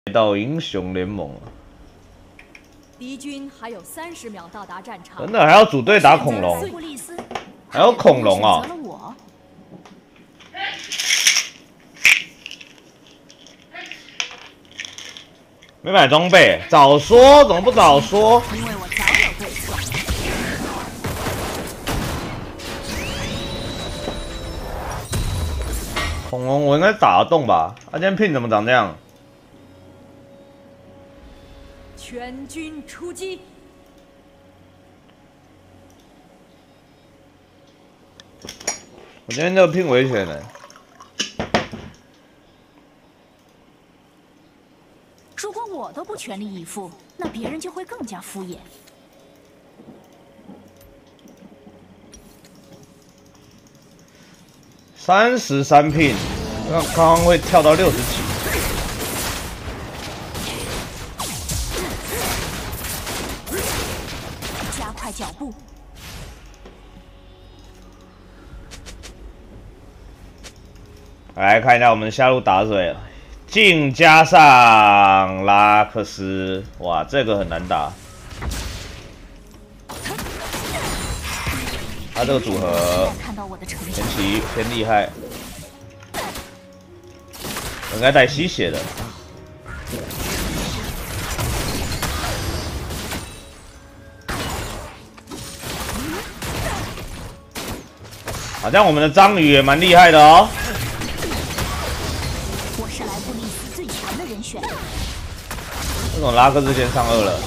到英雄联盟了。 敌军还有30秒到达战场。 真的还要组队打恐龙？还有恐龙啊！没买装备，早说，怎么不早说？ 因为我早有对策。 恐龙我应该打得动吧？啊，今天 pin 怎么长这样？ 全军出击！ 我今天这个 pin 危险的。 如果我都不全力以赴，那别人就会更加敷衍。 33 pin， 刚刚会跳到60几。 加快脚步。 来看一下我们下路打水，镜加上拉克斯，哇，这个很难打。他这个组合前期偏厉害，应该带吸血的。好像我们的章鱼也蛮厉害的哦。 我是莱布利斯最强的人选。 这种拉克斯先上2了。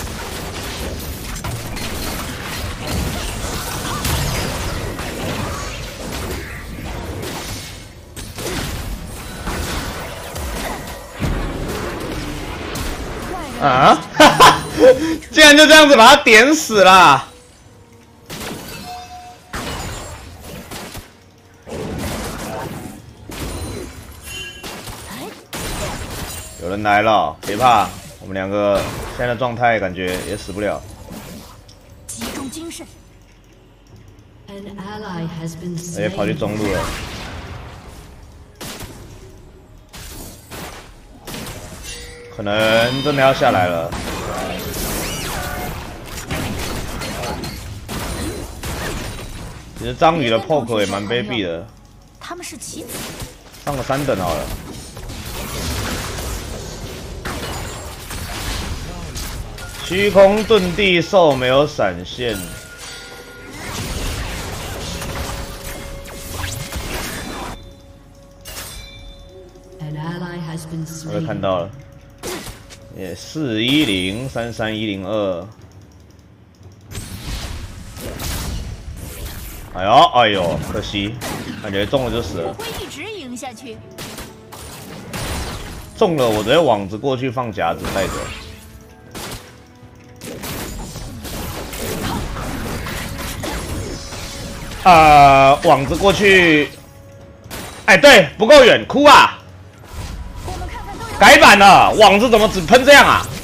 啊！哈哈，竟然就这样子把他点死啦！有人来了，别怕，我们2个现在的状态感觉也死不了。 集中精神。 哎，跑去中路了。可能真的要下来了。其实章鱼的 poke 也蛮卑鄙的。 他们是棋子。 上个3等好了。虚空遁地兽没有闪现。我也看到了。也410 33102，哎呦哎呦，可惜，感觉中了就死了。 我会一直赢下去。 中了，我直接网子过去放夹子带走。网子过去，哎，对，不够远，哭啊！改版了，网子怎么只喷这样啊？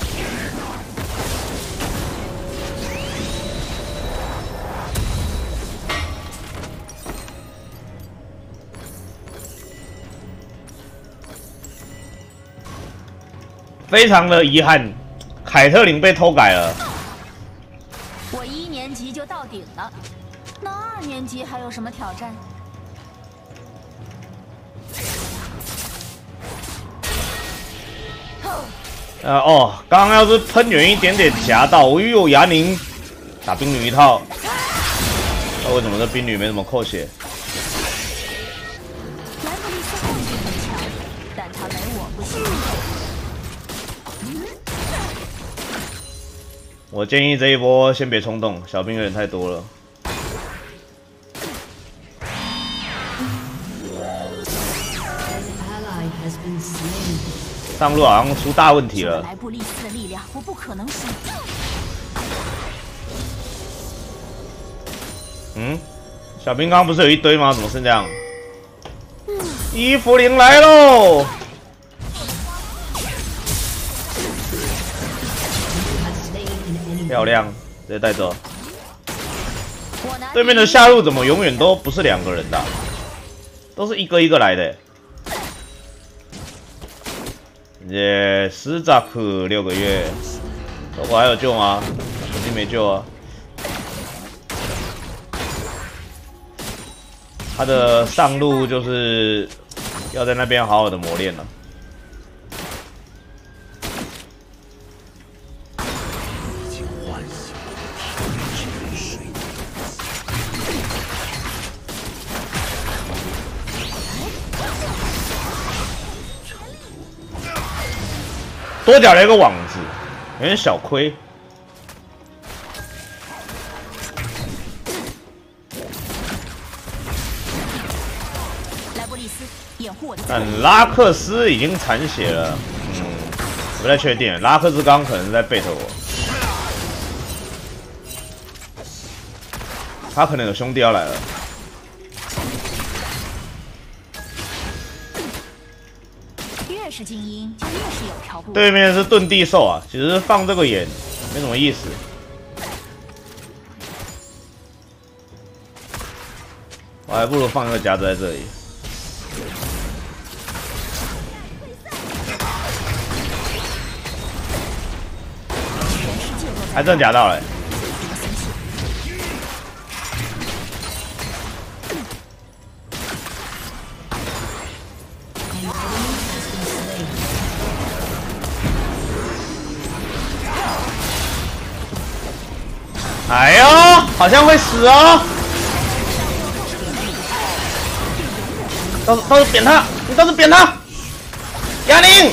非常的遗憾，凯特琳被偷改了。 我1年级就到顶了，那2年级还有什么挑战？ 刚刚要是喷远一点点夹到，我以为我牙宁打冰女一套，那为什么这冰女没怎么扣血？ 莱布利斯后劲很强，但他没我不行。 我建议这一波先别冲动，小兵有点太多了。上路好像出大问题了。 莱布利斯的力量，我不可能输。 小兵刚刚不是有一堆吗？怎么是这样？伊芙琳来喽！漂亮，直接带走。对面的下路怎么永远都不是2个人的、都是一个一个来的。 也施扎克6个月，我还有救吗？肯定没救啊。他的上路就是要在那边好好的磨练了。多缴了一个网子，有点小亏。 莱博利斯，掩护我的。 但拉克斯已经残血了，不太确定。拉克斯刚可能是在背着我，他可能有兄弟要来了。 越是精英，就越是有条不紊。 对面是遁地兽啊，其实放这个眼没什么意思。我还不如放一个夹子在这里。还真夹到了、欸。 哎呦，好像会死哦！倒是扁他，你倒是扁他！哑铃，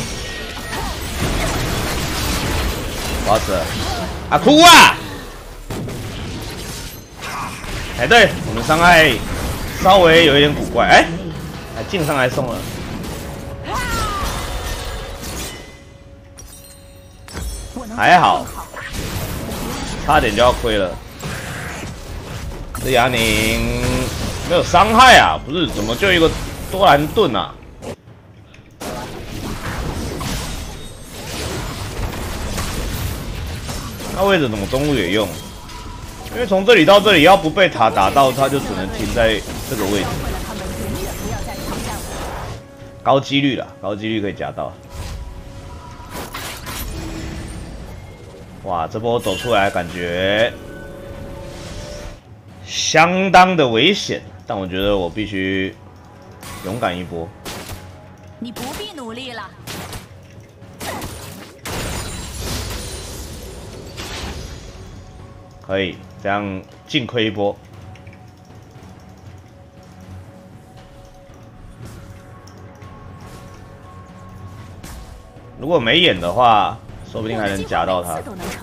我要死了！啊哭啊！哎，对我们伤害稍微有一点古怪，哎，净上来送了。还好。 差点就要亏了，这哑铃没有伤害啊！不是，怎么就一个多兰盾啊？那位置怎么中路也用？因为从这里到这里，要不被塔打到，他就只能停在这个位置。高几率啦，高几率可以夹到。 哇，这波走出来感觉相当的危险，但我觉得我必须勇敢一波。 你不必努力了。 可以，这样净亏一波。如果没眼的话。 说不定还能夹到他。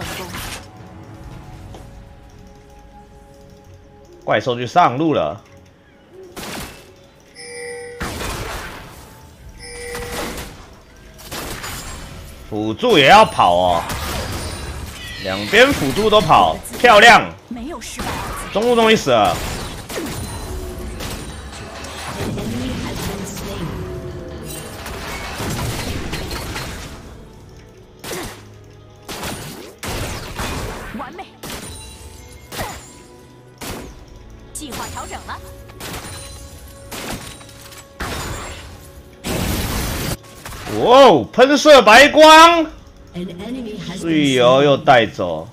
怪兽去上路了，辅助也要跑哦，两边辅助都跑，漂亮！ 没有失败。 中路终于死了。 完美，计划调整了。 哇哦，喷射白光，队友又带走。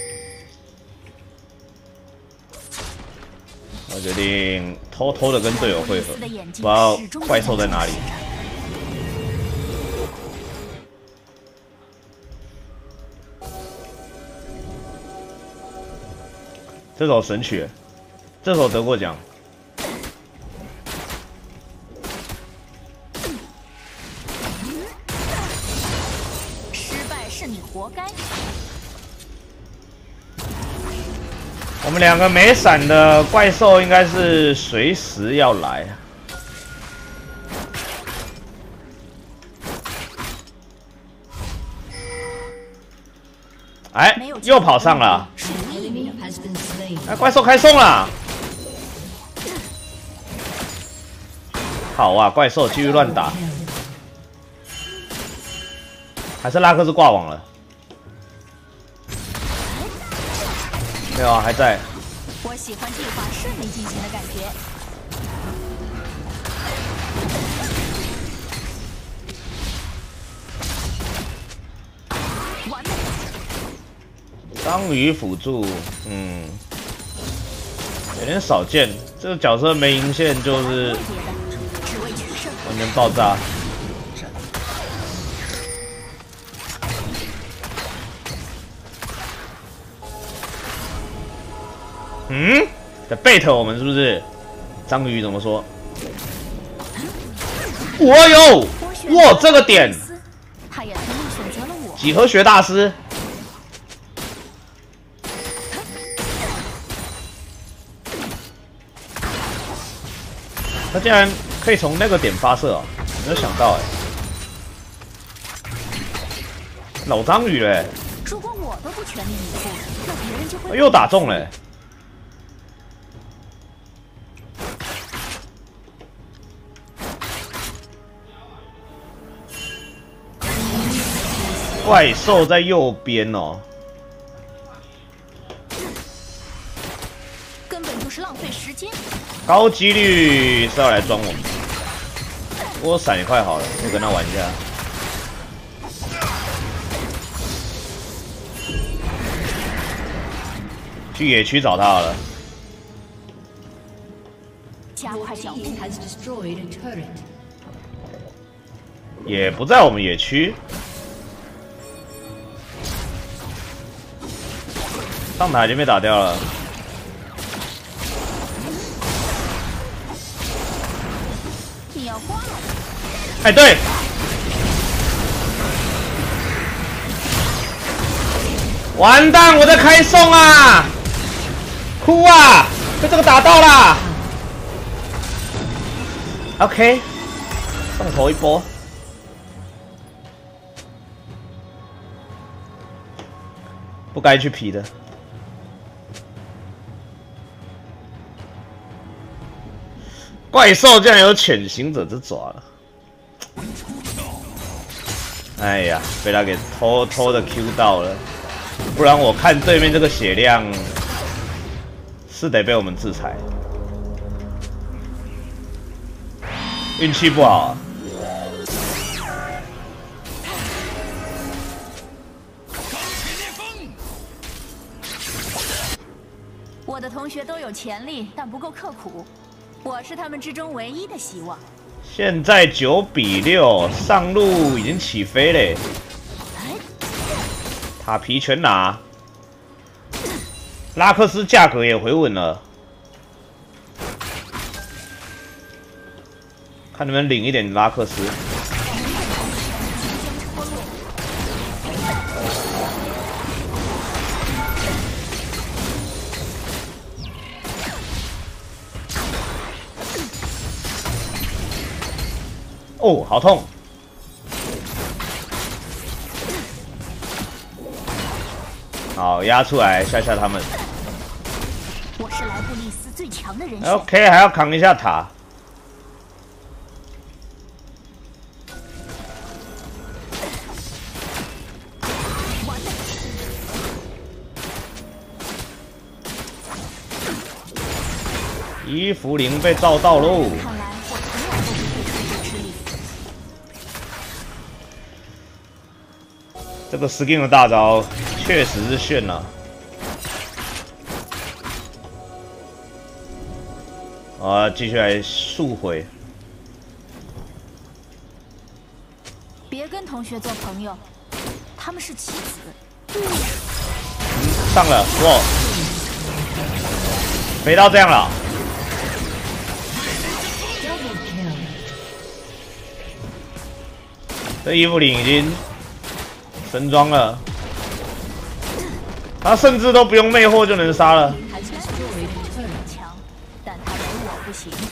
我决定偷偷的跟队友汇合，不知道怪兽在哪里。 这首神曲，这首得过奖。 失败是你活该。 我们两个没闪的怪兽应该是随时要来。哎，又跑上了。 哎，怪兽开送了！好啊，怪兽继续乱打，还是拉克斯挂网了？没有啊，还在。 我喜欢计划顺利进行的感觉。 章鱼辅助，有点少见。这个角色没银线就是完全爆炸。在bait我们是不是？章鱼怎么说？我有，哇，这个点，几何学大师。 他竟然可以从那个点发射哦，没有想到哎，老章鱼嘞！ 如果我都不全力以赴，那别人就会又打中嘞！怪兽在右边哦， 根本就是浪费时间。 高几率是要来装我们，我闪也快好了，我跟他玩一下。去野区找他好了。 加快脚步。 也不在我们野区。上塔已经被打掉了。 哎，对，完蛋，我在开送啊！哭啊！被这个打到啦 ！OK， 送头一波，不该去劈的。 怪兽竟然有潜行者之爪了！哎呀，被他给偷偷的 Q 到了，不然我看对面这个血量是得被我们制裁。运气不好啊！ 我的同学都有潜力，但不够刻苦。 我是他们之中唯一的希望。 现在9比6，上路已经起飞嘞。塔皮全拿，拉克斯价格也回稳了。看能不能领一点拉克斯。哦，好痛！好，压出来吓吓他们。 我是莱布利斯最强的人选。 OK， 还要扛一下塔。伊芙琳被照到喽。 这个 skin 的大招确实是炫了、继续来速回。 别跟同学做朋友，他们是棋子。 上了，哇！飞到这样了。这伊芙琳已经。 神装了，他甚至都不用魅惑就能杀了。 强，但他没我不行。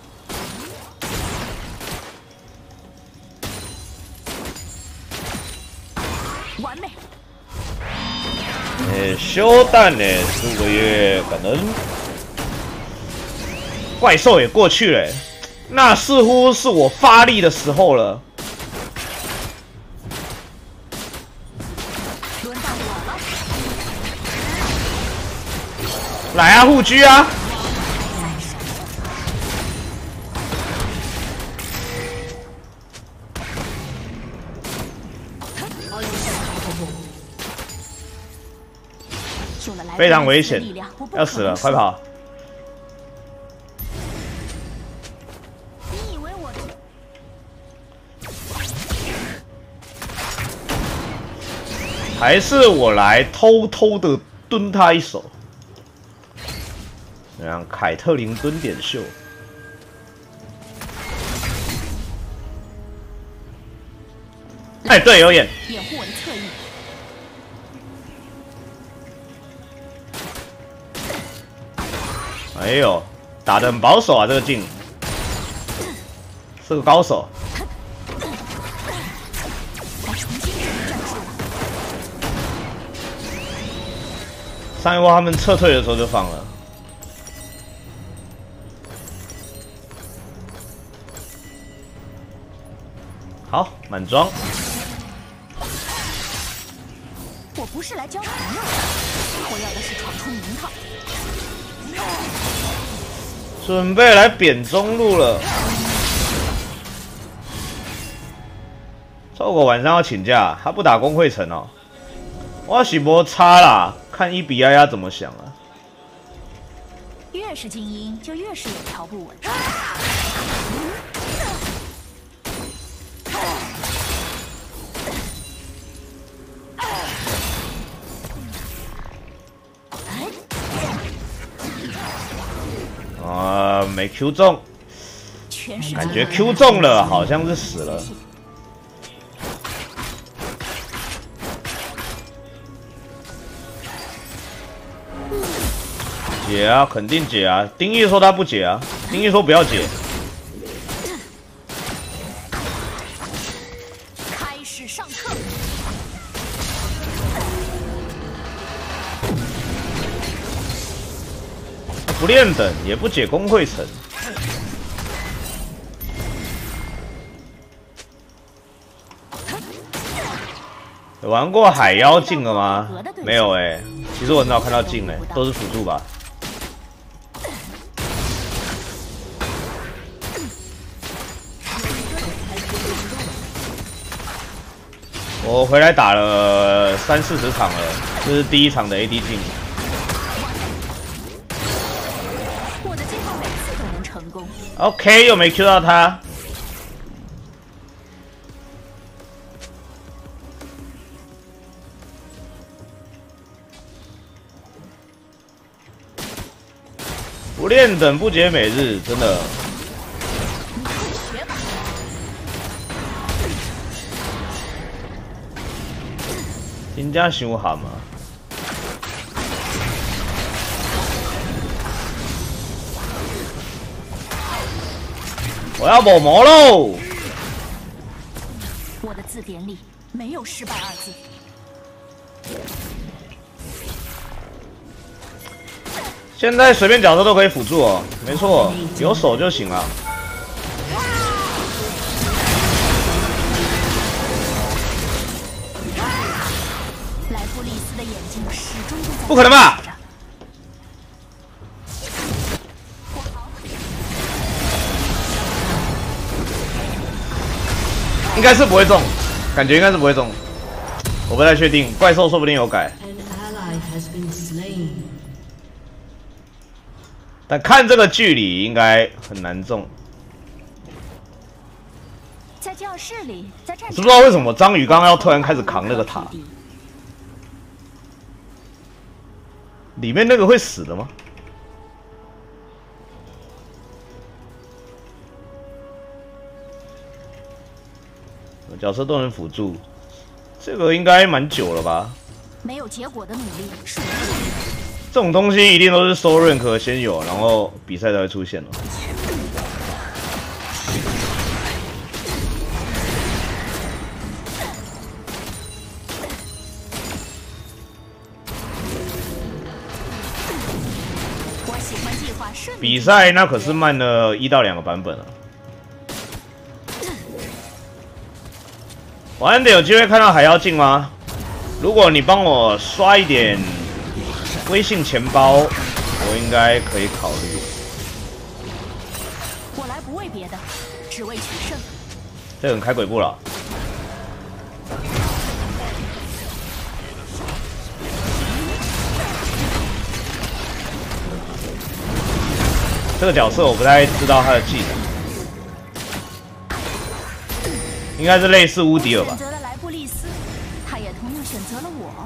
完美。 休蛋呢，15个月，感恩。怪兽也过去了，那似乎是我发力的时候了。 来啊，护狙啊！ 非常危险，要死了，快跑！ 你以为我？ 还是我来偷偷的蹲他一手，这样凯特琳蹲点秀。哎，对，有眼。 掩护我的侧翼。 哎呦，打得很保守啊，这个镜是个高手。上一波他们撤退的时候就放了。好，满装。 我不是来交朋友的，我要的是闯出名堂。 准备来扁中路了。臭狗晚上要请假，他不打工会城哦。我是没差啦，看伊比丫丫怎么想啊。 越是精英，就越是有条不紊。 没 Q 中，感觉 Q 中了，好像是死了。解啊，肯定解啊！丁义说他不解啊，丁义说不要解。 开始上课。 不练等也不解工会城。有玩过海妖镜了吗？没有哎、其实我很少看到镜哎、都是辅助吧。我回来打了30-40场了，这是第一场的 AD 镜。 我的计划每次都能成功。 OK， 又没 Q 到他。不练等不解每日，真的。人家伤喊嘛。我要抹魔喽！ 我的字典里没有失败2字。 现在随便角色都可以辅助哦，没错，有手就行了。 莱布利斯的眼睛始终都在。 不可能吧？应该是不会中，感觉应该是不会中，我不太确定，怪兽说不定有改。但看这个距离，应该很难中。 在教室里，在战场。 知不知道为什么章鱼刚刚要突然开始扛那个塔？里面那个会死的吗？角色都能辅助，这个应该蛮久了吧？ 没有结果的努力，属于这种东西一定都是收认可先有，然后比赛才会出现的。 我喜欢计划顺利。 比赛那可是慢了1到2个版本啊。晚点有机会看到海妖镜吗？如果你帮我刷一点微信钱包，我应该可以考虑。 我来不为别的，只为取胜。 这个人开鬼步了。 这个角色我不太知道他的技能，应该是类似乌迪尔吧。 选择了莱布利斯，他也同样选择了我。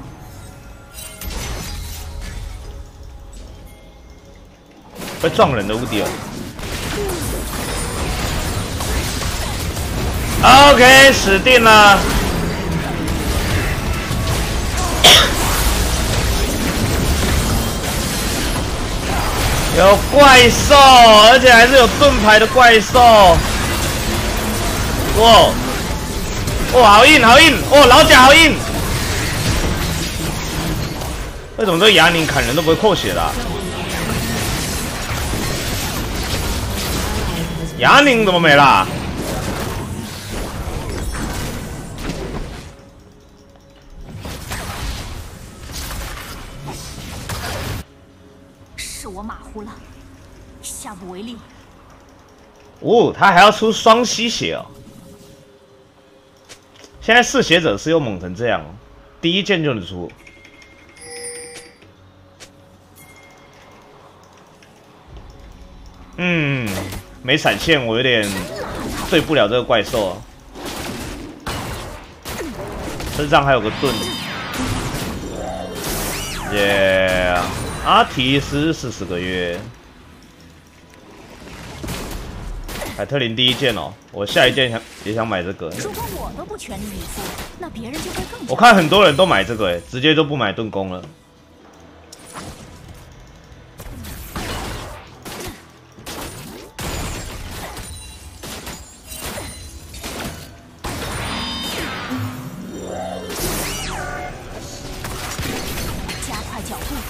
会撞人的乌迪尔。OK， 死定了。有怪兽，而且还是有盾牌的怪兽。哇！哇，好硬，好硬！哦，老甲好硬。为什么这个哑铃砍人都不会扣血的啊？哑铃怎么没啦？ 是我马虎了，下不为例。 哦，他还要出双吸血哦。现在嗜血者是又猛成这样哦，第一件就能出。没闪现，我有点对不了这个怪兽啊。身上还有个盾。耶！阿提斯40个月。凯特琳第一件哦，我下一件也想买这个。 如果我都不全力以赴，那别人就会更。 我看很多人都买这个，哎，直接就不买盾弓了。 加快脚步。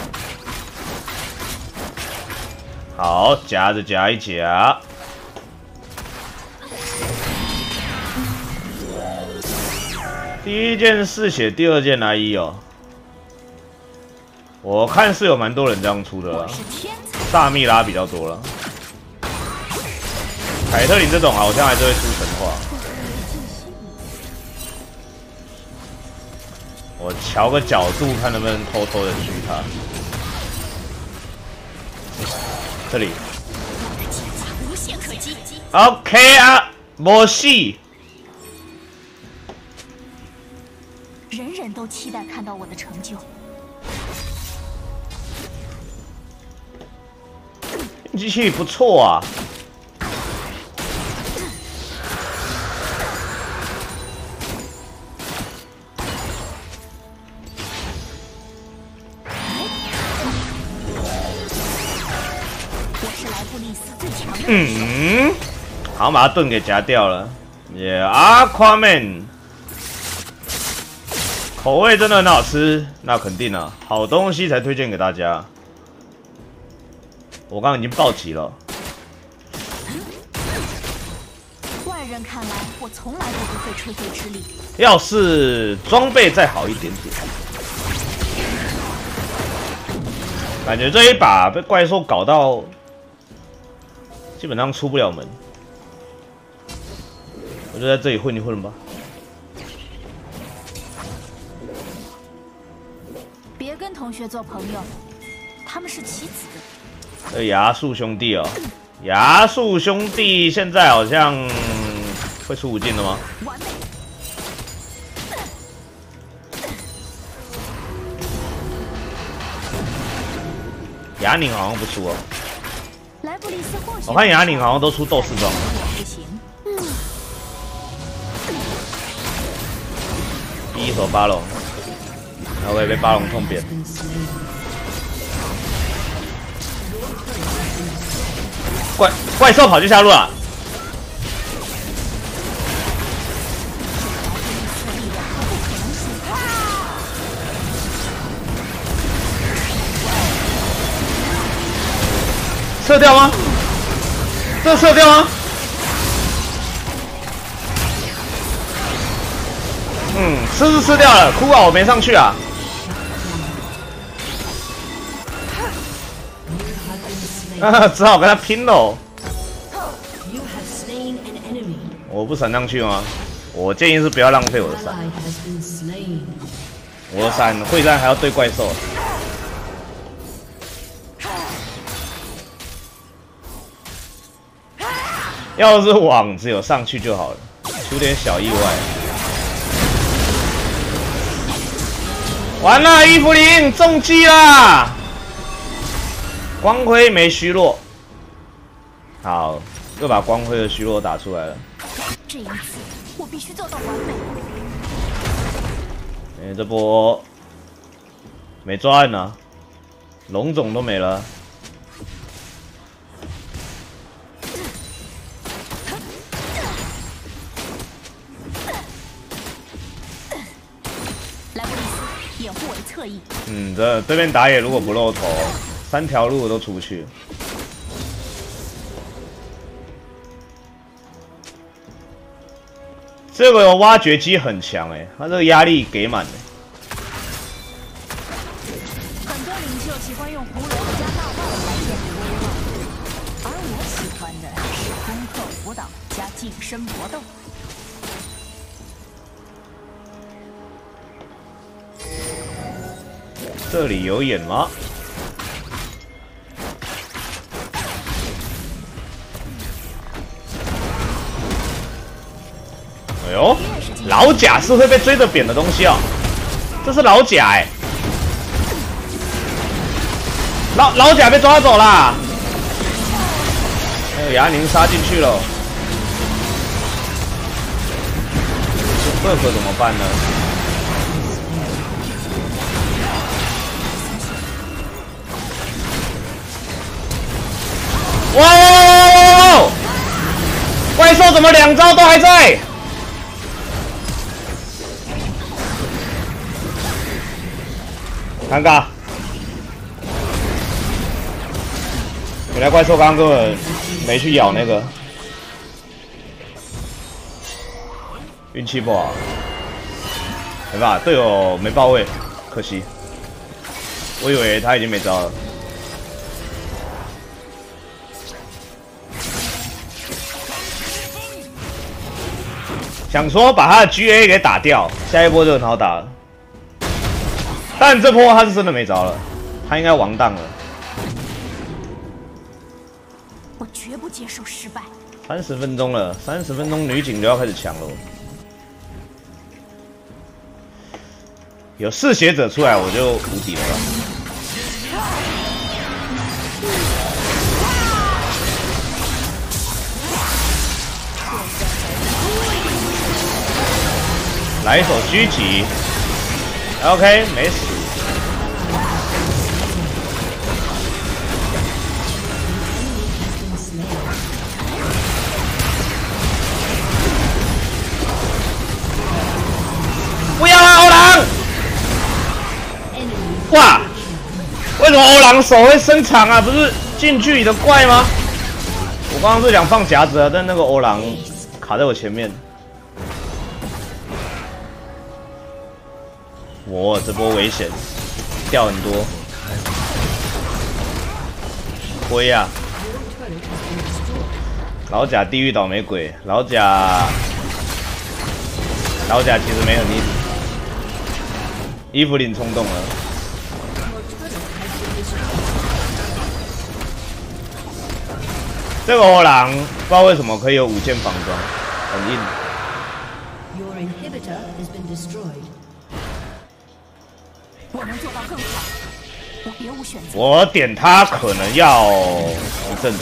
好，夹着夹一夹。第一件嗜血，第二件来一哦。我看是有蛮多人这样出的啦，萨蜜拉比较多了。凯特琳这种好像还是会出神话。我调个角度，看能不能偷偷的狙他。这里。 无懈可击。 OK 啊，没戏。 人人都期待看到我的成就。 机器不错啊。 我是莱布利斯最强的。 好，把他盾给夹掉了。Aquaman。口味真的很好吃，那肯定啊，好东西才推荐给大家。我刚刚已经暴击了。 外人看来，我从来都不费吹灰之力。 要是装备再好一点点，感觉这一把被怪兽搞到，基本上出不了门。我就在这里混一混吧。 别跟同学做朋友，他们是棋子。 牙树兄弟哦，牙树兄弟现在好像会出5进了吗？ 完美。 哑铃好像不出哦。 莱布利斯或许我看哑铃好像都出斗士装。 我不行。 第一手巴龙，然后会被巴龙痛扁。怪兽跑去下路了。射掉吗？这射掉吗？吃掉了，哭啊！我没上去啊。只好跟他拼喽。我不闪上去吗？我建议是不要浪费我的闪。我的闪会战还要对怪兽。 要是网只有上去就好了，出点小意外。完了，伊芙琳中计啦！光辉没虚弱，好，又把光辉的虚弱打出来了。 这一次我必须做到完美。 这波没抓人啊，龙种都没了。 掩护我的侧翼。 这边打野如果不露头，3条路都出不去。这个挖掘机很强他这个压力给满很多领袖喜欢用葫芦加大炮来建立威望，而我喜欢的是攻克辅导加近身搏斗。 这里有眼吗？哎呦，老甲是会被追着扁的东西哦，这是老甲老甲被抓走啦！还有牙宁杀进去了，这可怎么办呢？ 哇！怪兽怎么2招都还在？尴尬。原来怪兽刚刚根本没去咬那个，运气不好，没办法，队友没到位，可惜。我以为他已经没招了。 想说把他的 GA 给打掉，下一波就很好打了。但这波他是真的没招了，他应该亡档了。 我绝不接受失败。 30分钟了，30分钟女警就要开始抢了。有嗜血者出来，我就无敌了吧。 来一手狙击 ，OK， 没死。不要啊，欧郎！哇，为什么欧郎手会伸长啊？不是近距离的怪吗？我刚刚是想放夹子啊，但那个欧郎卡在我前面。 我这波危险，掉很多。灰啊！老甲地狱倒霉鬼，老甲其实没很厉害。伊芙琳冲动了。这个欧郎不知道为什么可以有5件防装，很硬。 Your inhibitor has been destroyed. 我能做到更好，我别无选择。 我点他可能要一阵子。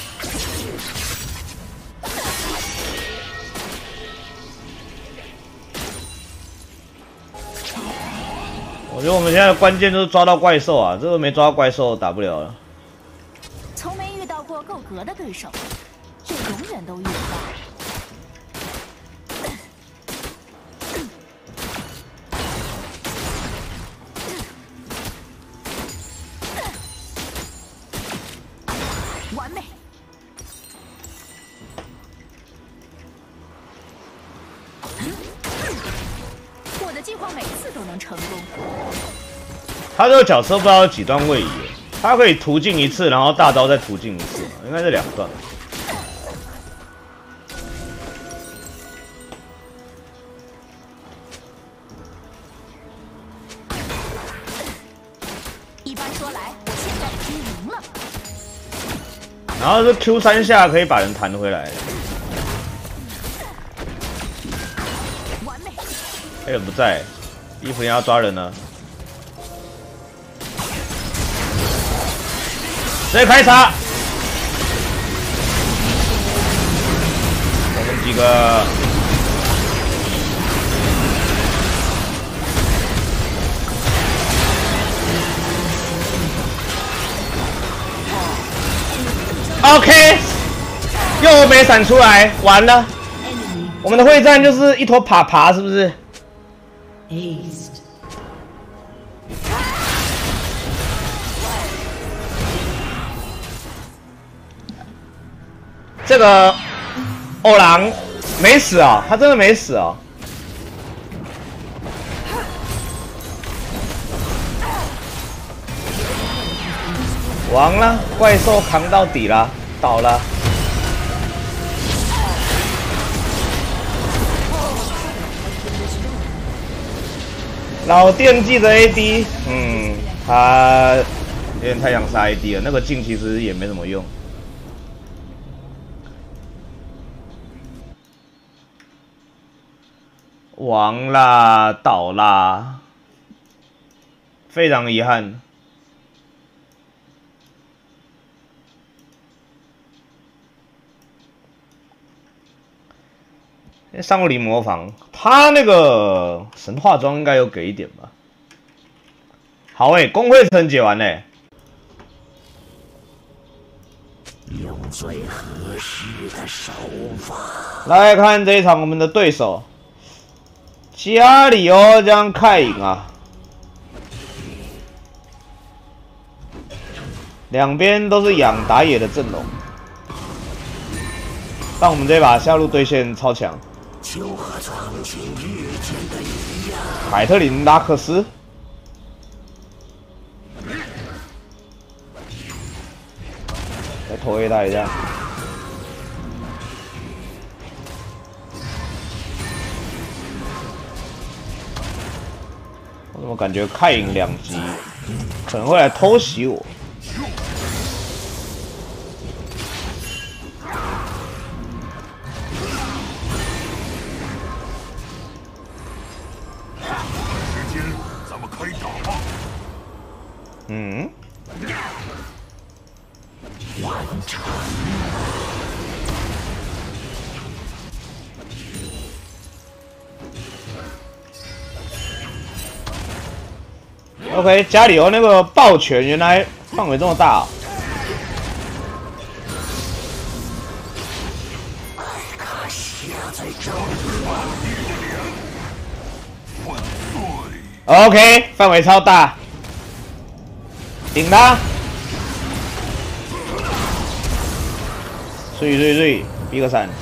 我觉得我们现在的关键就是抓到怪兽啊，这个没抓到怪兽打不了了。 从没遇到过够格的对手，也永远都遇不到。 完美！我的计划每次都能成功。 他这个角色不知道有几段位移，他可以途径1次，然后大招再途径1次，应该是2段。 一般说来，我现在已经赢了。 然后是 Q3下可以把人弹回来。 人不在，伊芙琳要抓人了，直接开叉。我们几个。 OK， 又没闪出来，完了，我们的会战就是一坨爬爬，是不是？这个欧郎没死啊，他真的没死啊。 亡了，怪兽扛到底了，倒了。老惦记着 AD， 他有点太想杀 AD 了。那个镜其实也没什么用。亡啦，倒啦，非常遗憾。 上过临魔坊，他那个神话装应该有给一点吧。好公会城解完嘞。用最合适的手法。来看这一场我们的对手，加里欧将凯隐啊。两边都是养打野的阵容，但我们这把下路对线超强。 就和曾经遇见的一样。凯特琳拉克斯，来投 A 大一下。我怎么感觉凯隐2级可能会来偷袭我？ 完成。OK， 家里有那个爆拳，原来范围这么大、啊。OK， 范围超大，顶他！碎，逼个3。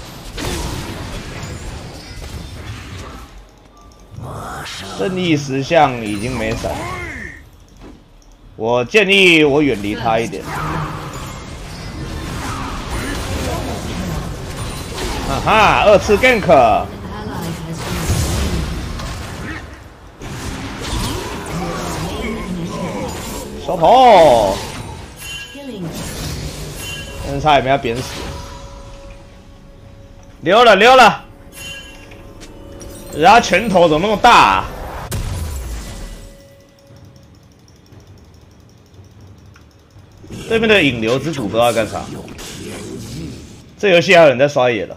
正义石像已经没闪，我建议我远离他一点。哈哈，2次 gank。 收头，但是差点被他扁死，溜了，人家拳头怎么那么大、啊？对面的引流之主不知道在干啥。这游戏还有人在刷野了。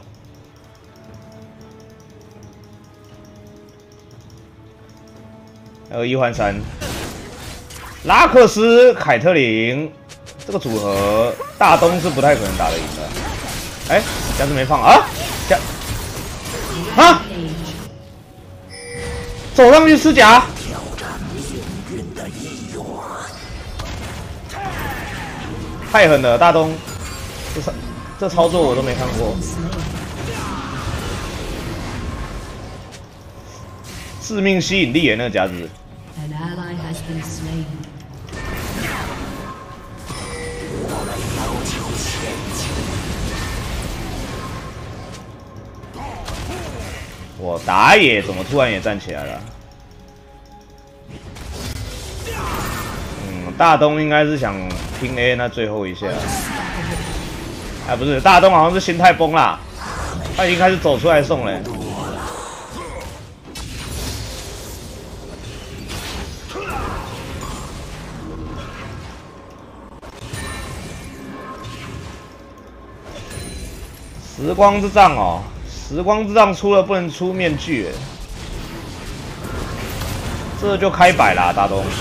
还有1换3。 拉克斯、凯特琳这个组合，大东是不太可能打得赢的。哎，夹子没放啊？啊！走上去吃夹。太狠了，大东！这操作我都没看过。致命吸引力耶，那个夹子。 我打野怎么突然也站起来了？大东应该是想拼 A 那最后一下。哎，不是，大东好像是心态崩啦，他已经开始走出来送了。 时光之杖哦，时光之杖出了不能出面具，这就开摆啦，大东。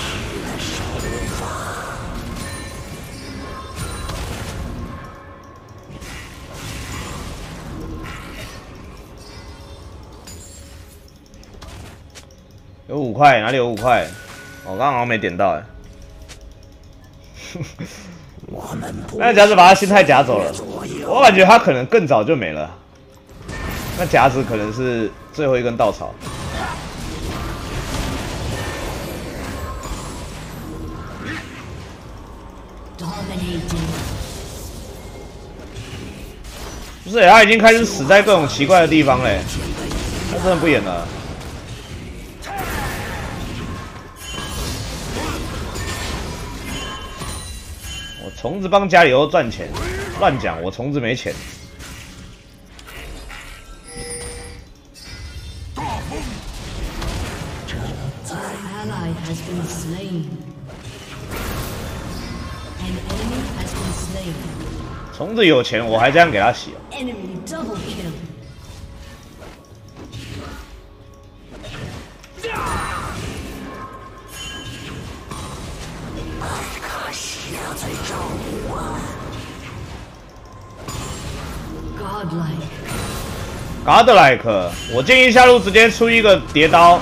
有5块，哪里有5块？我刚刚好像没点到哎。那夹子把他心态夹走了，我感觉他可能更早就没了。那夹子可能是最后一根稻草。不是，他已经开始死在各种奇怪的地方嘞，他真的不演了。我虫子帮家里头赚钱，乱讲，我虫子没钱。虫子有钱，我还这样给他洗、啊。Godlike， 我建议下路直接出一个叠刀。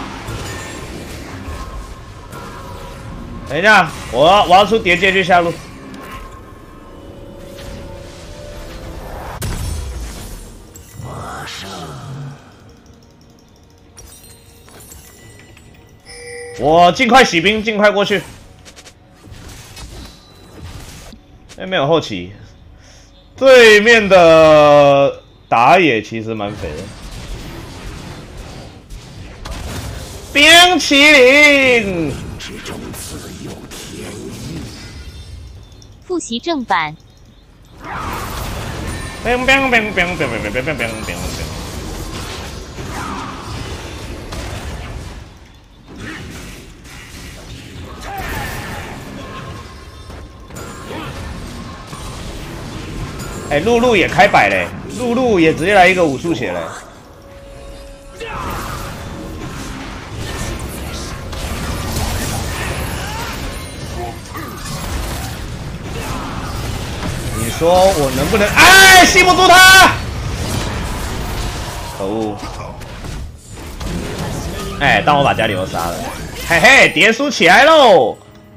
等一下，我要出叠阶去下路。我尽快洗兵，尽快过去。没有后期，对面的打野其实蛮肥的。冰淇淋。 复习正版。 哎，露露也开摆嘞，露露也直接来一个武术血嘞。你说我能不能？哎，吸不住他！可恶！哎，当我把家里都杀了，嘿嘿，叠书起来喽！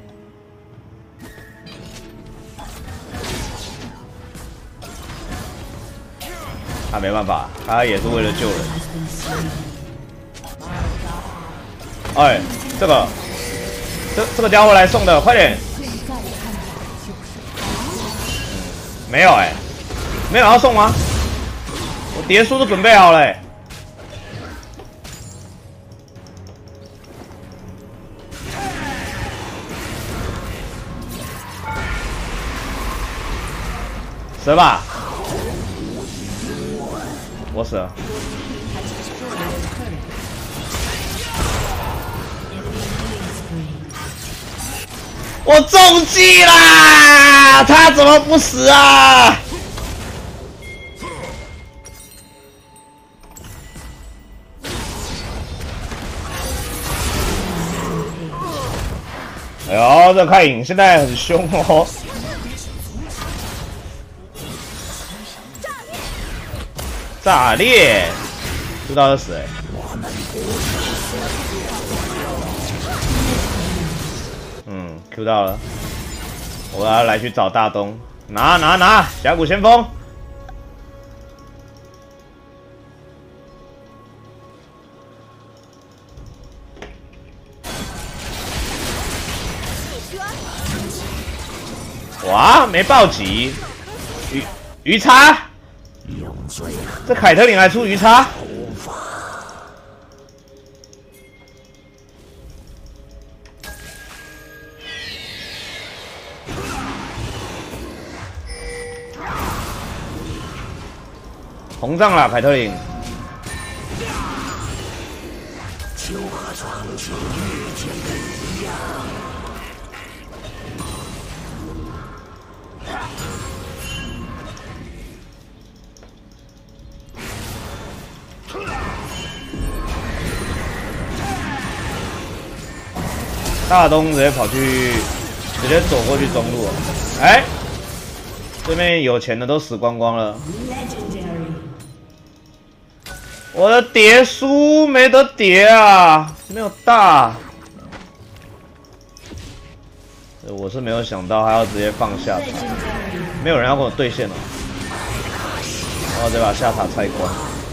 他没办法，他也是为了救人。哎，这个家伙来送的，快点！没有哎、没有要送吗？我叠书都准备好了、欸。死吧！我死了。我中计啦！他怎么不死啊？哎呦，这开影现在很凶哦。炸裂！知道是谁？Q 到了，我要来去找大东，拿！峡谷先锋。哇，没暴击，鱼叉，这凯特琳还出鱼叉。膨胀了，凯特琳。就和曾经遇见的一样。 大东直接跑去，直接走过去中路了。哎，对面有钱的都死光光了。我的叠书没得叠啊，没有大。我是没有想到他要直接放下塔，没有人要跟我对线了。然后再把下塔拆光。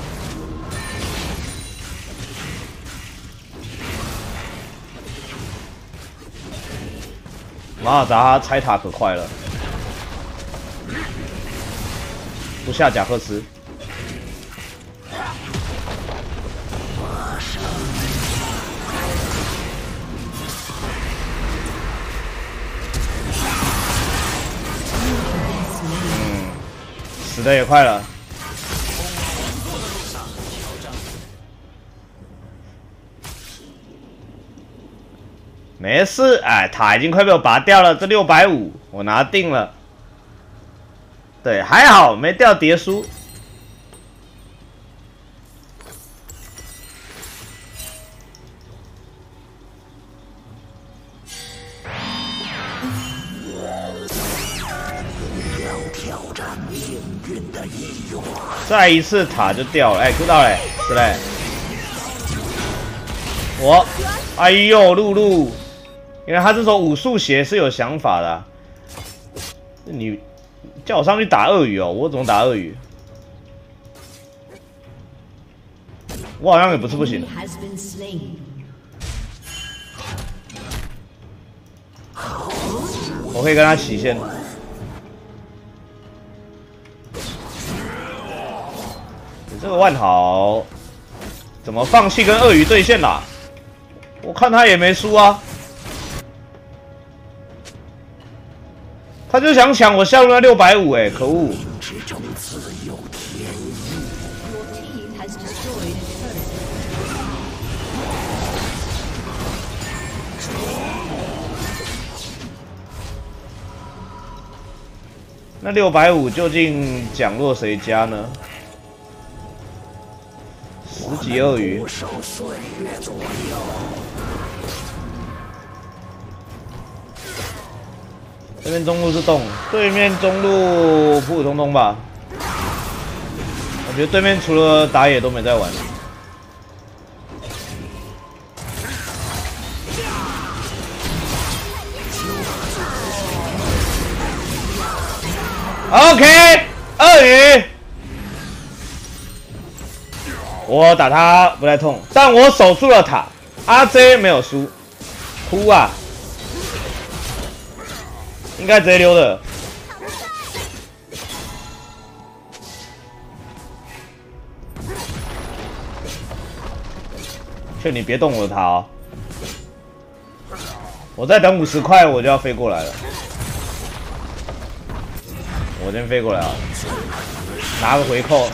马尔达他拆塔可快了，不下贾克斯。死的也快了。没事，哎，塔已经快被我拔掉了，这650我拿定了。对，还好没掉叠书。再一次塔就掉了，哎 ，Q 到嘞，是嘞。我，哎呦，露露，原来他这手武术鞋是有想法的、啊。你叫我上去打鳄鱼哦，我怎么打鳄鱼？我好像也不是不行。我可以跟他起线。这个万豪怎么放弃跟鳄鱼对线啦？我看他也没输啊，他就想抢我下路那650哎，可恶！那650究竟奖落谁家呢？10级鳄鱼。这边中路是洞，对面中路普普通通吧。我觉得对面除了打野都没在玩。OK， 鳄鱼。我打他不太痛，但我守住了塔。RJ 没有输，哭啊！应该直接溜的。劝你别动我的塔哦！我再等50块，我就要飞过来了。我先飞过来啊，拿个回扣。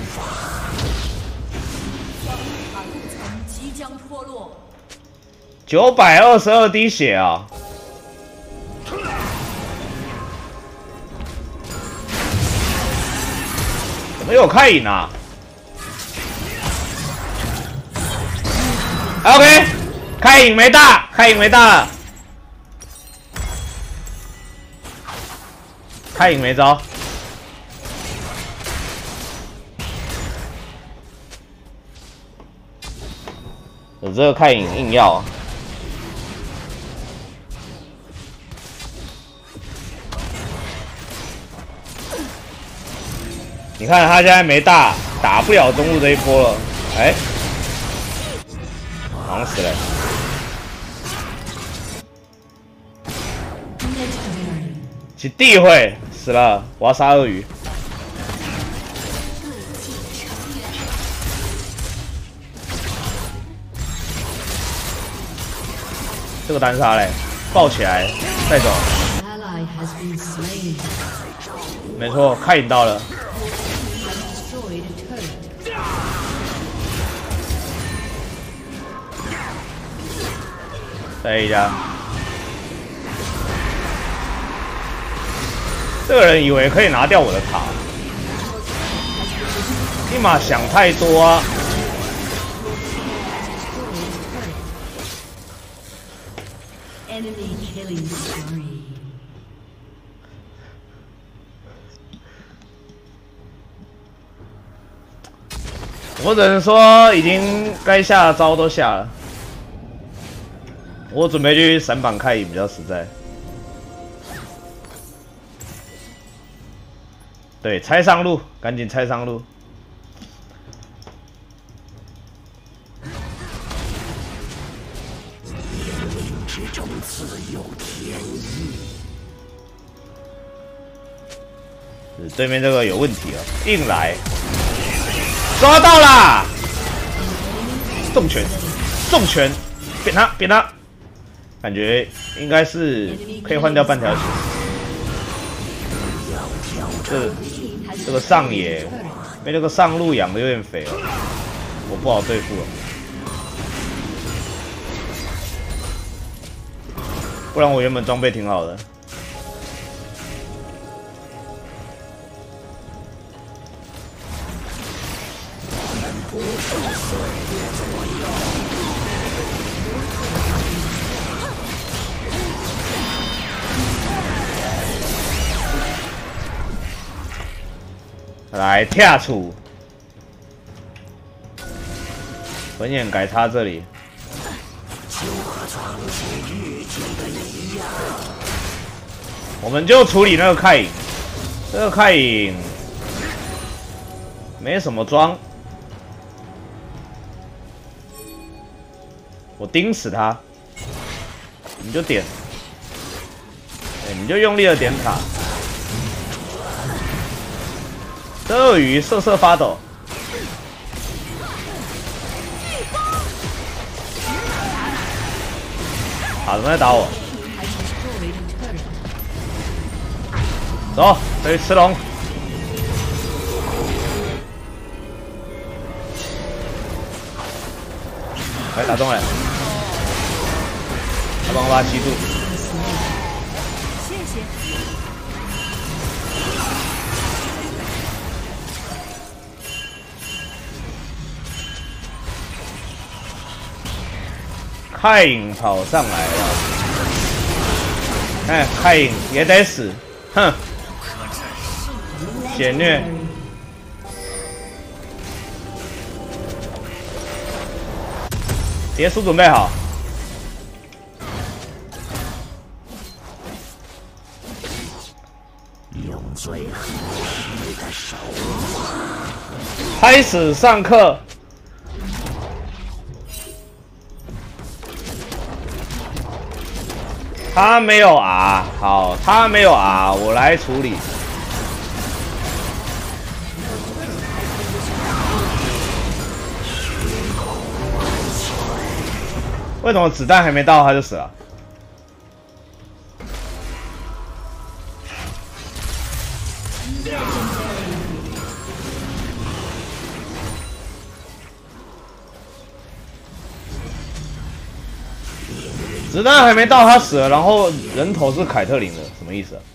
即将脱落。 922滴血啊！怎么有开影啊 ？OK， 开影没大，开影没大，开影没招。我这个开影硬要、啊。你看他现在没大，打不了中路这一波了。哎，忙死了。其地会死了，我要杀鳄鱼。这个单杀嘞，抱起来带走。没错，开引到了。再一下，这个人以为可以拿掉我的塔，立马想太多啊！ Enemy killing spree. 我只能说，已经该下的招都下了。我准备去闪板开影比较实在。对，拆上路，赶紧拆上路。 之中自有天意。 对面这个有问题哦，硬来，抓到啦！重拳，重拳，扁他，扁他！感觉应该是可以换掉半条血。这个上野被那个上路养的有点肥了，我不好对付了。不然我原本装备挺好的。来跳出，魂眼改插这里。我们就处理那个开影，这个开影没什么装，我盯死他，你就点，对，你就用力的点塔。这鳄鱼瑟瑟发抖，塔怎么在打我？走，这去吃龙。来打中了，他帮我把他吸住。 谢谢。 开影跑上来了，哎，开影也得死，哼，血虐。蝶叔准备好， 用最合适的手开始上课。他没有啊，好，他没有啊，我来处理。为什么子弹还没到他就死了？子弹还没到他死了，然后人头是凯特琳的，什么意思啊？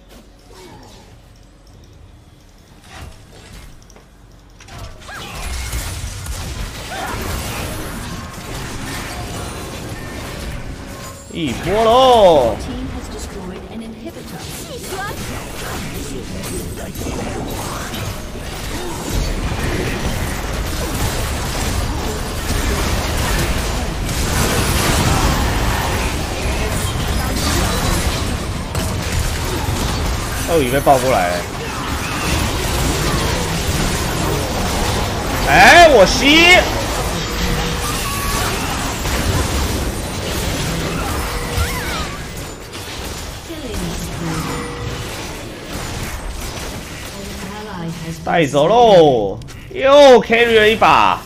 一波喽！鳄鱼被抱过来了，哎，我吸。带走喽，又 carry 了一把。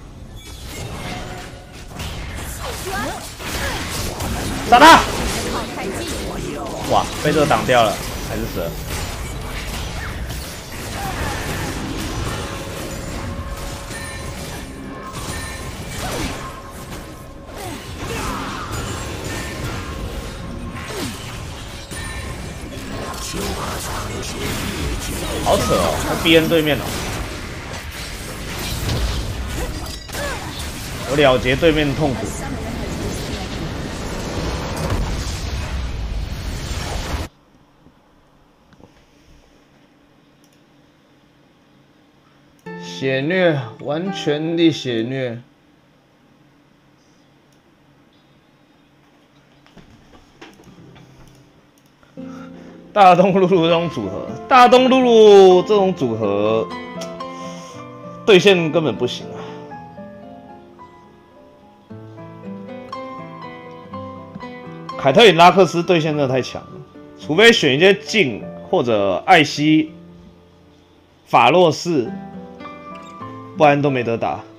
杀他！哇，被这个挡掉了，还是死了。好扯哦，他 BN 对面哦，我了结对面的痛苦。 血虐，完全的血虐。大东露露这种组合，大东露露这种组合对线根本不行啊。凯特琳拉克斯对线真的太强了，除非选一些镜或者艾希、法洛士，不然都没得打。